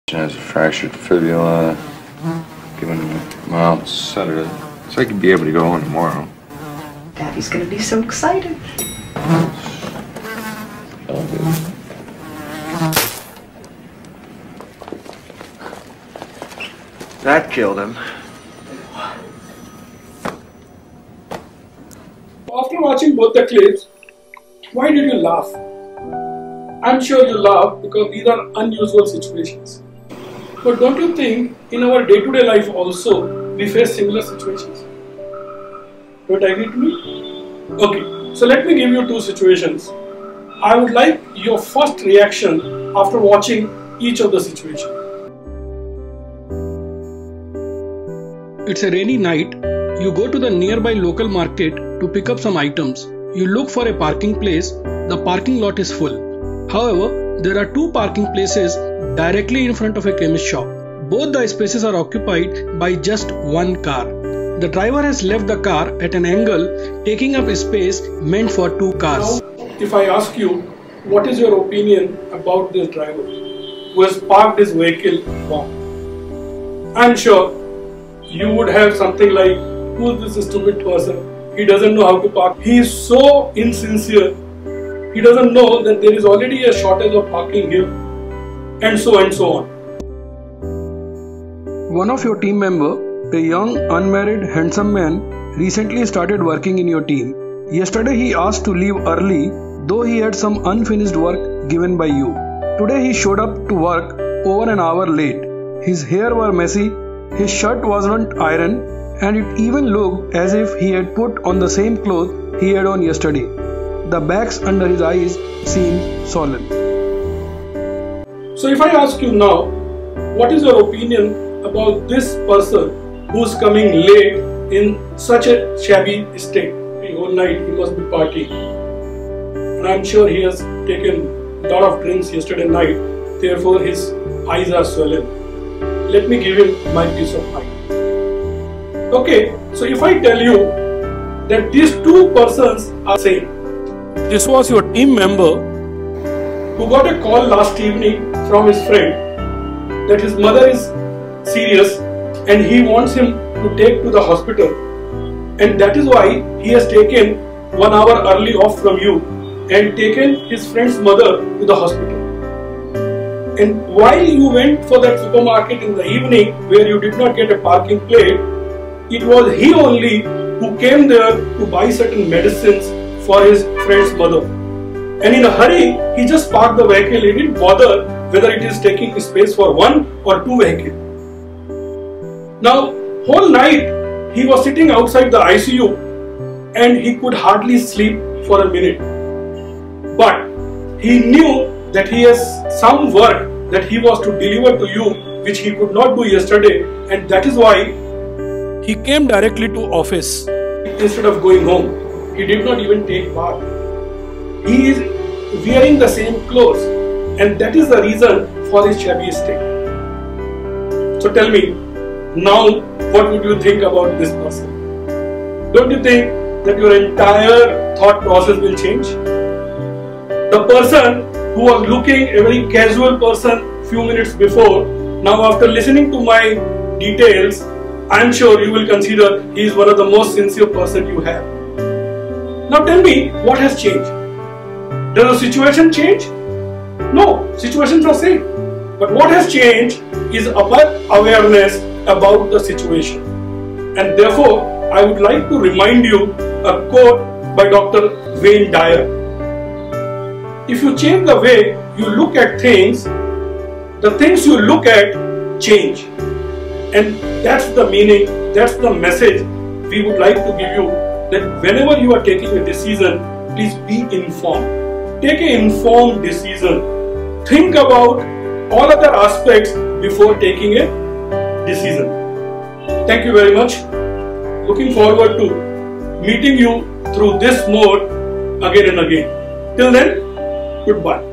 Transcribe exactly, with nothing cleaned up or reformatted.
Has a fractured fibula, given him out Saturday. So I could be able to go on tomorrow. Daddy's gonna be so excited. All good. That killed him. After watching both the clips, why did you laugh? I'm sure you laugh because these are unusual situations. But don't you think in our day-to-day life also we face similar situations? Don't you agree to me? Okay, so let me give you two situations. I would like your first reaction after watching each of the situations. It's a rainy night. You go to the nearby local market to pick up some items. You look for a parking place. The parking lot is full. However, there are two parking places directly in front of a chemist shop. Both the spaces are occupied by just one car. The driver has left the car at an angle, taking up a space meant for two cars. Now, if I ask you, what is your opinion about this driver who has parked his vehicle wrong? I'm sure you would have something like, who is this stupid person? He doesn't know how to park. He is so insincere. He doesn't know that there is already a shortage of parking here, and so and so on. One of your team member, a young, unmarried, handsome man, recently started working in your team. Yesterday he asked to leave early, though he had some unfinished work given by you. Today he showed up to work over an hour late. His hair were messy, his shirt wasn't ironed, and it even looked as if he had put on the same clothes he had on yesterday. The bags under his eyes seemed swollen. So if I ask you now, what is your opinion about this person who is coming late in such a shabby state? The whole night he must be partying. And I'm sure he has taken a lot of drinks yesterday night, therefore his eyes are swollen. Let me give him my peace of mind. Okay, so if I tell you that these two persons are same. This was your team member who got a call last evening from his friend that his mother is serious and he wants him to take to the hospital, and that is why he has taken one hour early off from you and taken his friend's mother to the hospital. And while you went for that supermarket in the evening where you did not get a parking plate, it was he only who came there to buy certain medicines for his friend's mother. And in a hurry, he just parked the vehicle. He didn't bother whether it is taking space for one or two vehicles. Now, whole night he was sitting outside the I C U and he could hardly sleep for a minute. But he knew that he has some work that he was to deliver to you which he could not do yesterday, and that is why he came directly to office instead of going home. He did not even take bath. He is wearing the same clothes, and that is the reason for his shabby state. So tell me, now what would you think about this person? Don't you think that your entire thought process will change? The person who was looking a very casual person few minutes before, now after listening to my details, I am sure you will consider he is one of the most sincere person you have. Now tell me, what has changed? Does the situation change? No, situations are same. But what has changed is our awareness about the situation. And therefore, I would like to remind you a quote by Doctor Wayne Dyer. If you change the way you look at things, the things you look at change. And that's the meaning, that's the message we would like to give you, that whenever you are taking a decision, please be informed. Take an informed decision. Think about all other aspects before taking a decision. Thank you very much. Looking forward to meeting you through this mode again and again. Till then, goodbye.